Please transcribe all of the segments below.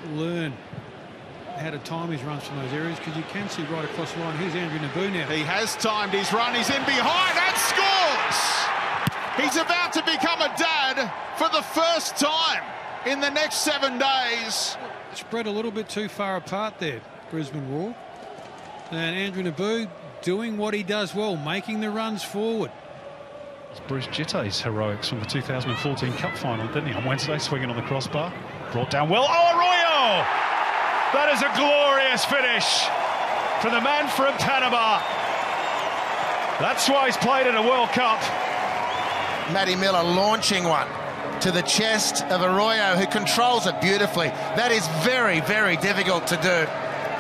learn how to time his runs from those areas, because you can see right across the line. Here's Andrew Naboo now. He has timed his run. He's in behind and scores! He's about to become a dad for the first time in the next 7 days. Spread a little bit too far apart there, Brisbane Roar. And Andrew Naboo doing what he does well, making the runs forward. It's Bruce Jittay's heroics from the 2014 Cup final, didn't he, on Wednesday, swinging on the crossbar. Brought down well. Oh, Arroyo! That is a glorious finish for the man from Panama. That's why he's played in a World Cup. Matty Miller launching one to the chest of Arroyo, who controls it beautifully. That is very, very difficult to do.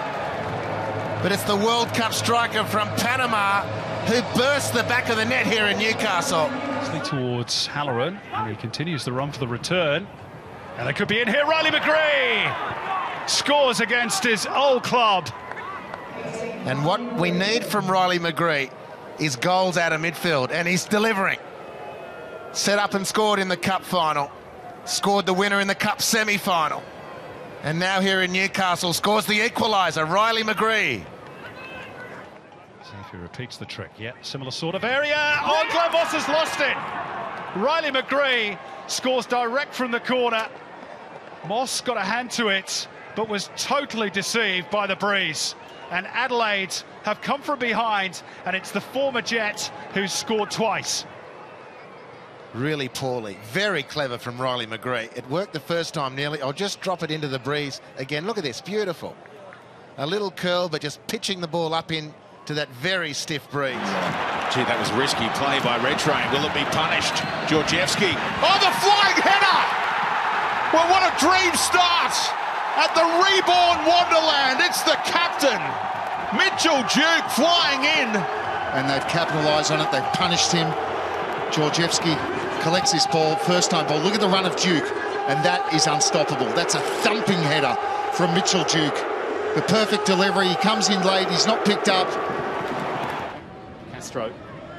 But it's the World Cup striker from Panama who bursts the back of the net here in Newcastle. Towards Halloran, and he continues the run for the return. And they could be in here. Riley McGree scores against his old club. And what we need from Riley McGree is goals out of midfield, and he's delivering. Set up and scored in the Cup final. Scored the winner in the Cup semi-final. And now here in Newcastle scores the equaliser, Riley McGree. See if he repeats the trick. Yeah, similar sort of area. Oh, Glenn Moss has lost it. Riley McGree scores direct from the corner. Moss got a hand to it, but was totally deceived by the breeze. And Adelaide have come from behind, and it's the former Jet who's scored twice. Really poorly. Very clever from Riley McGree. It worked the first time nearly. I'll just drop it into the breeze. Again, look at this. Beautiful. A little curl, but just pitching the ball up in to that very stiff breeze. Gee, that was risky play by Red Train. Will it be punished? Georgievski. Oh, the flying header! Well, what a dream start at the reborn Wonderland. It's the captain, Mitchell Duke, flying in. And they've capitalised on it. They've punished him. Georgievski collects this ball, first-time ball. Look at the run of Duke, and that is unstoppable. That's a thumping header from Mitchell Duke. The perfect delivery. He comes in late. He's not picked up. Castro.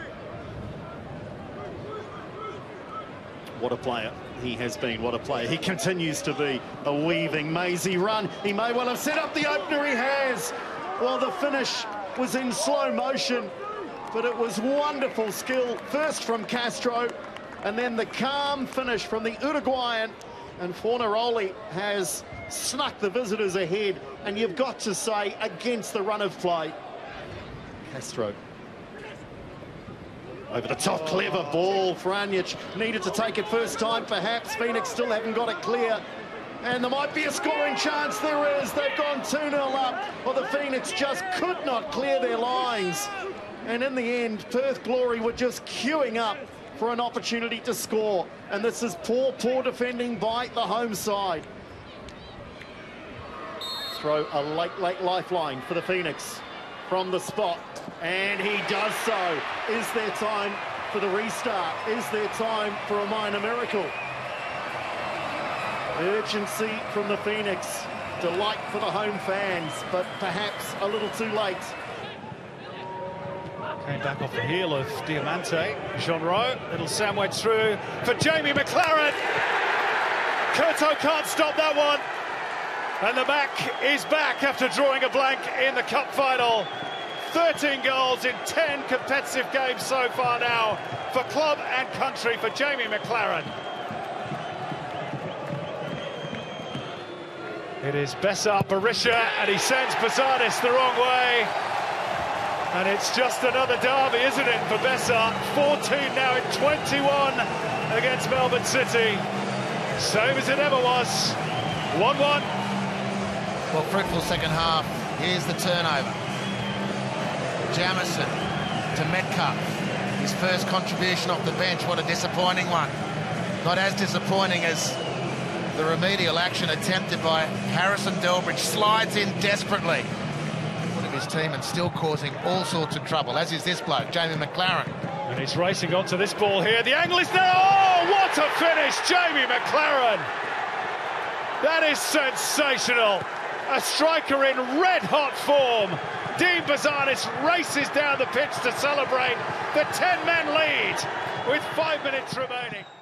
What a player he has been. What a player. He continues to be a weaving, mazy run. He may well have set up the opener. He has. Well, the finish was in slow motion, but it was wonderful skill, first from Castro, and then the calm finish from the Uruguayan. And Fornaroli has snuck the visitors ahead, and you've got to say, against the run of play. Castro. Over the top, clever ball. Franjic needed to take it first time, perhaps. Phoenix still haven't got it clear. And there might be a scoring chance. There is. They've gone 2-0 up. Well, the Phoenix just could not clear their lines. And in the end, Perth Glory were just queuing up for an opportunity to score. And this is poor defending by the home side. Throw a late lifeline for the Phoenix from the spot. And he does so. Is there time for the restart? Is there time for a minor miracle? Urgency from the Phoenix. Delight for the home fans, but perhaps a little too late. Came back off the heel of Diamante. Jean Rowe, little sandwich through for Jamie McLaren. Curto can't stop that one. And the back is back after drawing a blank in the Cup final. 13 goals in 10 competitive games so far now for club and country for Jamie McLaren. It is Besart Berisha, and he sends Besares the wrong way. And it's just another derby, isn't it, for Besart? 14 now in 21 against Melbourne City. Same as it ever was. 1-1. Well, fruitful second half. Here's the turnover. Jamison to Metcalf. His first contribution off the bench. What a disappointing one. Not as disappointing as the remedial action attempted by Harrison Delbridge. Slides in desperately. One of his team and still causing all sorts of trouble, as is this bloke, Jamie McLaren. And he's racing onto this ball here. The angle is there. Oh, what a finish, Jamie McLaren. That is sensational. A striker in red-hot form. Dean Besares races down the pitch to celebrate the 10-man lead with 5 minutes remaining.